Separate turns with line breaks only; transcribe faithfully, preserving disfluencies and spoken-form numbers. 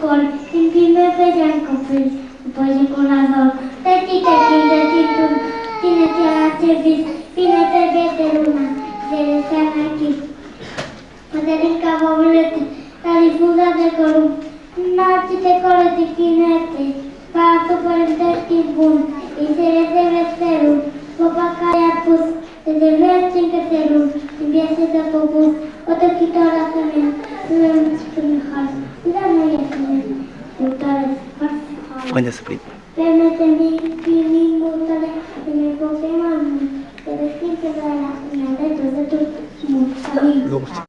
școli, timpii mei vedeam copii, după ce cu razor. Tăti, tăti, tăti, tu, tine ți-a la serviciu, bine te vede luna, zile seara chip. Pătărinca băbulete, la difuza de column, nați de colete chinete, ca tu părintești bun, îi se reze veselul, popa care a pus, te deveți încă te rug, în viață de popus, o tăchitora să mea, să le mulți cu Mihal, dar nu e să mea, mutare, foarte hal.
Unde să plimbi?
Pe mete mic, primim mutare, pe mei copii mami, te reschimpe la ea, mi-a dat o zătul, mult,